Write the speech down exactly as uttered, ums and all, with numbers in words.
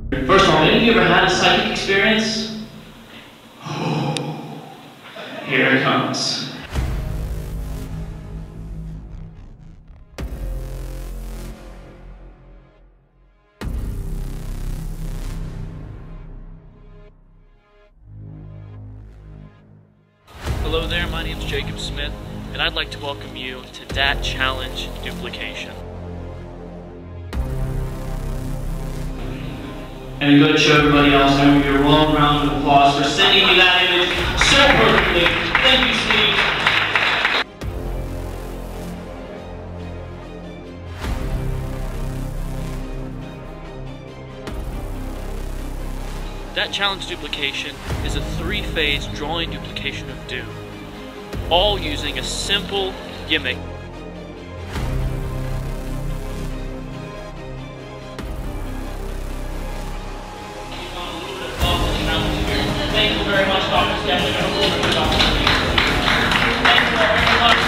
First of all, any of you ever had a psychic experience? Here it comes. Hello there, my name is Jacob Smith, and I'd like to welcome you to Dat Challenge Duplication. And we go to show everybody else, and we give a long round of applause for sending me that image so perfectly. Thank you, Steve. Dat Challenge Duplication is a three-phase drawing duplication of Doom, all using a simple gimmick. Thank you very much, Doctor Stephanie. Thank you very much.